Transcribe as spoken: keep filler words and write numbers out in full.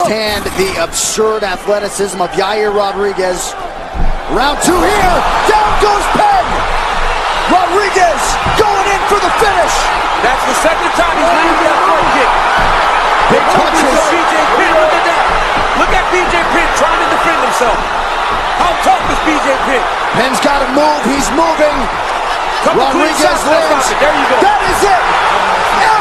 understand the absurd athleticism of Yair Rodriguez. Round two here. Down goes Penn. Rodriguez going in for the finish. That's the second time he's landed that front kick. Big punches. B J Penn, look at that. Look at B J Penn trying to defend himself. How tough is B J Penn? Penn's got to move. He's moving. Couple Rodriguez shots, lands. there you go. That is it.